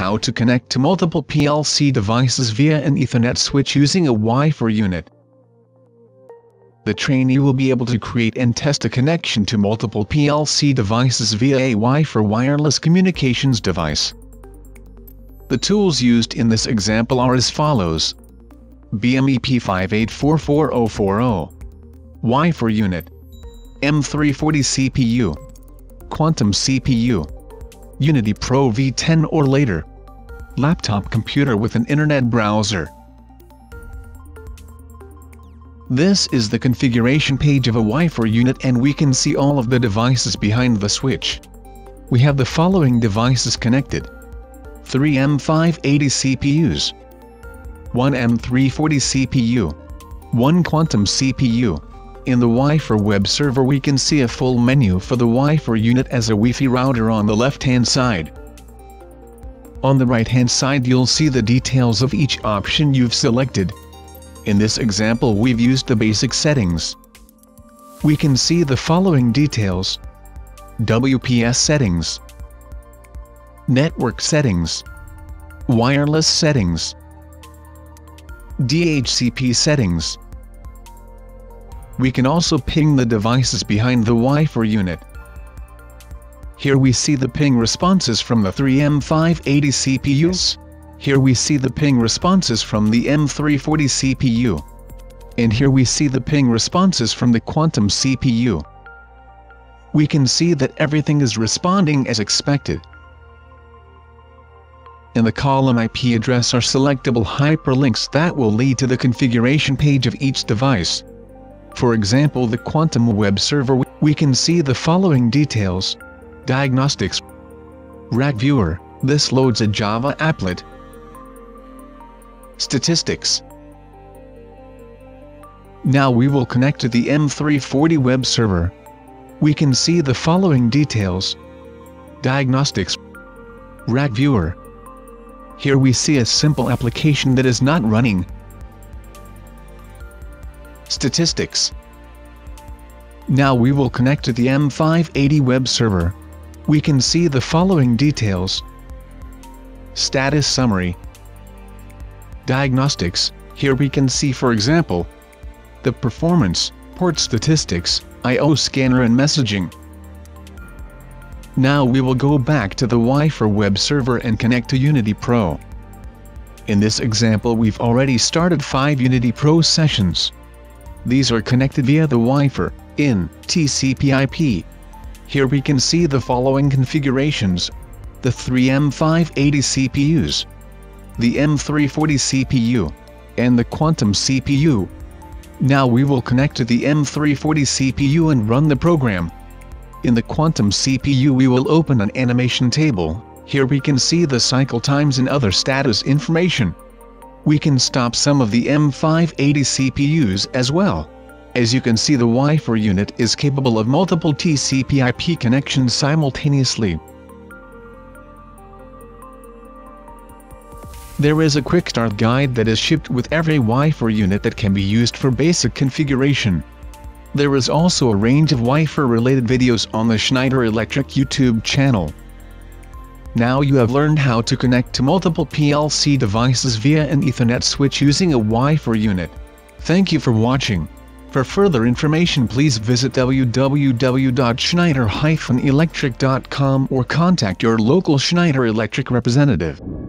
how to connect to multiple PLC devices via an Ethernet switch using a Wi-Fi unit. The trainee will be able to create and test a connection to multiple PLC devices via a Wi-Fi wireless communications device. The tools used in this example are as follows: BMEP 5844040, Wi-Fi unit, M340 CPU, Quantum CPU, Unity Pro V10 or later, laptop computer with an internet browser. This is the configuration page of a Wi-Fi unit, and we can see all of the devices behind the switch. We have the following devices connected: 3 M580 CPUs, 1 M340 CPU, 1 Quantum CPU. In the Wi-Fi web server we can see a full menu for the Wi-Fi unit as a Wi-Fi router on the left-hand side. On the right-hand side you'll see the details of each option you've selected. In this example we've used the basic settings. We can see the following details: WPS settings, network settings, wireless settings, DHCP settings. We can also ping the devices behind the Wi-Fi unit. Here we see the ping responses from the 3 M580 CPUs. Here we see the ping responses from the M340 CPU. And here we see the ping responses from the Quantum CPU. We can see that everything is responding as expected. In the column IP address are selectable hyperlinks that will lead to the configuration page of each device. For example, the Quantum web server, we can see the following details: diagnostics, rack viewer, this loads a Java applet, statistics. Now we will connect to the M340 web server. We can see the following details: diagnostics, rack viewer. Here we see a simple application that is not running. Statistics. Now we will connect to the M580 web server. We can see the following details: status summary, diagnostics. Here we can see, for example, the performance, port statistics, I/O scanner and messaging. Now we will go back to the Wi-Fi web server and connect to Unity Pro. In this example we've already started 5 Unity Pro sessions. These are connected via the Wi-Fi in TCP/IP. Here we can see the following configurations: the 3 M580 CPUs, the M340 CPU, and the Quantum CPU. Now we will connect to the M340 CPU and run the program. In the Quantum CPU we will open an animation table. Here we can see the cycle times and other status information. We can stop some of the M580 CPUs as well. As you can see, the Wi-Fi unit is capable of multiple TCP/IP connections simultaneously. There is a quick start guide that is shipped with every Wi-Fi unit that can be used for basic configuration. There is also a range of Wi-Fi related videos on the Schneider Electric YouTube channel. Now you have learned how to connect to multiple PLC devices via an Ethernet switch using a Wi-Fi unit. Thank you for watching. For further information please visit www.schneider-electric.com or contact your local Schneider Electric representative.